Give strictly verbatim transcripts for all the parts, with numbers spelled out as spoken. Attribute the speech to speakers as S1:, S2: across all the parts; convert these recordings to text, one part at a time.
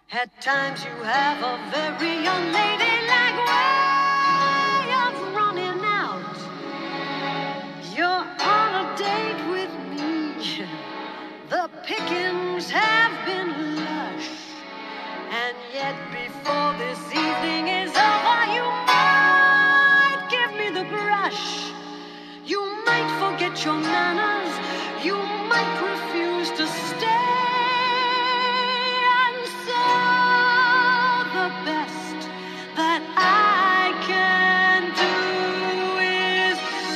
S1: At times you have a very unladylike way of running out. You're on a date with me. The pickings have been lush. And yet before this evening is over, you might give me the brush. You might forget your manners. You might refuse to stay. That I can do is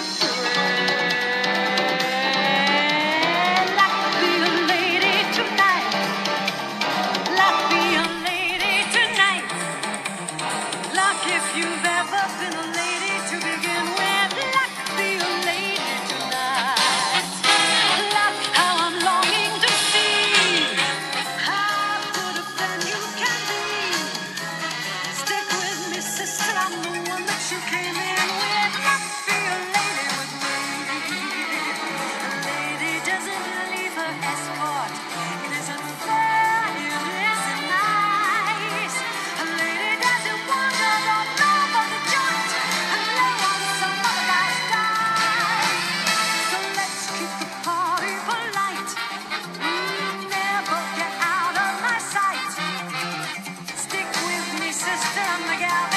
S1: pray. Like be a lady tonight. Like be a lady tonight. Like if you've ever been a lady to begin with. Like be a lady tonight. Like how I'm longing to see how good a friend you can be. Stick with me, sister, I'm the one that you came in with. Like be a lady with me. A lady doesn't leave her escort. It isn't fair, it isn't nice. A lady doesn't wander all over the joint and lay on some other guy's dime. So let's keep the party polite. Mm, never get out of my sight. Stick with me, sister, I'm the gal.